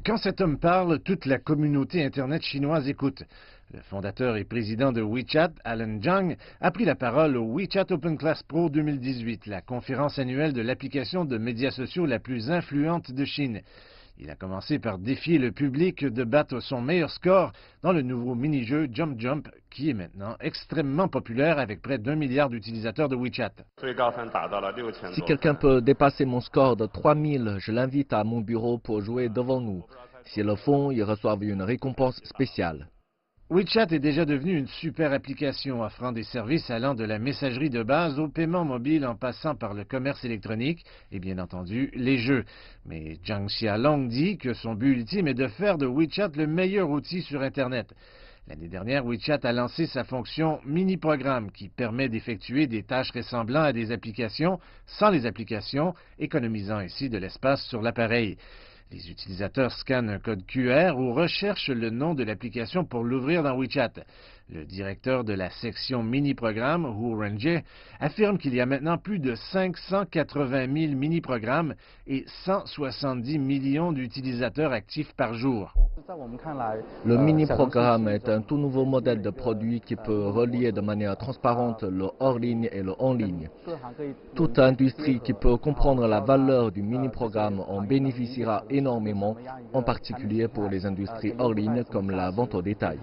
Quand cet homme parle, toute la communauté Internet chinoise écoute. Le fondateur et président de WeChat, Alan Zhang, a pris la parole au WeChat Open Class Pro 2018, la conférence annuelle de l'application de médias sociaux la plus influente de Chine. Il a commencé par défier le public de battre son meilleur score dans le nouveau mini-jeu Jump Jump, qui est maintenant extrêmement populaire avec près d'1 milliard d'utilisateurs de WeChat. Si quelqu'un peut dépasser mon score de 3000, je l'invite à mon bureau pour jouer devant nous. S'ils le font, ils reçoivent une récompense spéciale. WeChat est déjà devenu une super application offrant des services allant de la messagerie de base au paiement mobile en passant par le commerce électronique et bien entendu les jeux. Mais Zhang Xiaolong dit que son but ultime est de faire de WeChat le meilleur outil sur Internet. L'année dernière, WeChat a lancé sa fonction mini-programme qui permet d'effectuer des tâches ressemblant à des applications sans les applications, économisant ainsi de l'espace sur l'appareil. Les utilisateurs scannent un code QR ou recherchent le nom de l'application pour l'ouvrir dans WeChat. Le directeur de la section mini-programme, Hu Renjie, affirme qu'il y a maintenant plus de 580 000 mini-programmes et 170 millions d'utilisateurs actifs par jour. Le mini-programme est un tout nouveau modèle de produit qui peut relier de manière transparente le hors-ligne et le en-ligne. Toute industrie qui peut comprendre la valeur du mini-programme en bénéficiera énormément, en particulier pour les industries hors-ligne comme la vente au détail.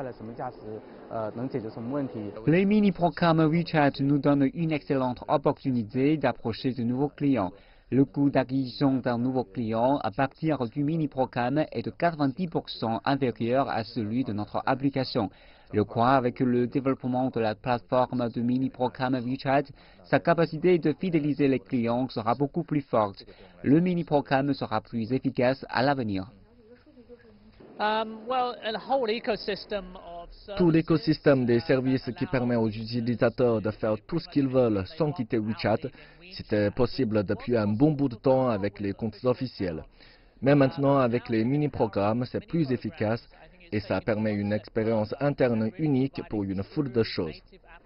Les mini-programmes WeChat nous donnent une excellente opportunité d'approcher de nouveaux clients. Le coût d'acquisition d'un nouveau client à partir du mini-programme est de 90% inférieur à celui de notre application. Je crois avec le développement de la plateforme de mini-programme WeChat, sa capacité de fidéliser les clients sera beaucoup plus forte. Le mini-programme sera plus efficace à l'avenir. Tout l'écosystème des services qui permet aux utilisateurs de faire tout ce qu'ils veulent sans quitter WeChat, c'était possible depuis un bon bout de temps avec les comptes officiels. Mais maintenant, avec les mini-programmes, c'est plus efficace et ça permet une expérience interne unique pour une foule de choses.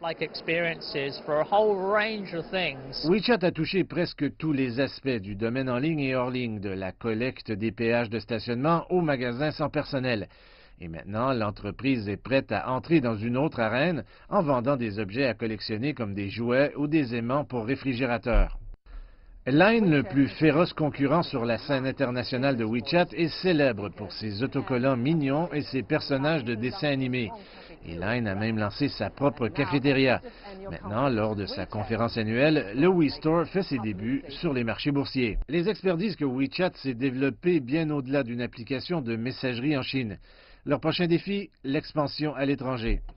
WeChat a touché presque tous les aspects du domaine en ligne et hors ligne, de la collecte des péages de stationnement aux magasins sans personnel. Et maintenant, l'entreprise est prête à entrer dans une autre arène en vendant des objets à collectionner comme des jouets ou des aimants pour réfrigérateurs. Line, le plus féroce concurrent sur la scène internationale de WeChat, est célèbre pour ses autocollants mignons et ses personnages de dessins animés. Et Line a même lancé sa propre cafétéria. Maintenant, lors de sa conférence annuelle, le WeStore fait ses débuts sur les marchés boursiers. Les experts disent que WeChat s'est développé bien au-delà d'une application de messagerie en Chine. Leur prochain défi, l'expansion à l'étranger.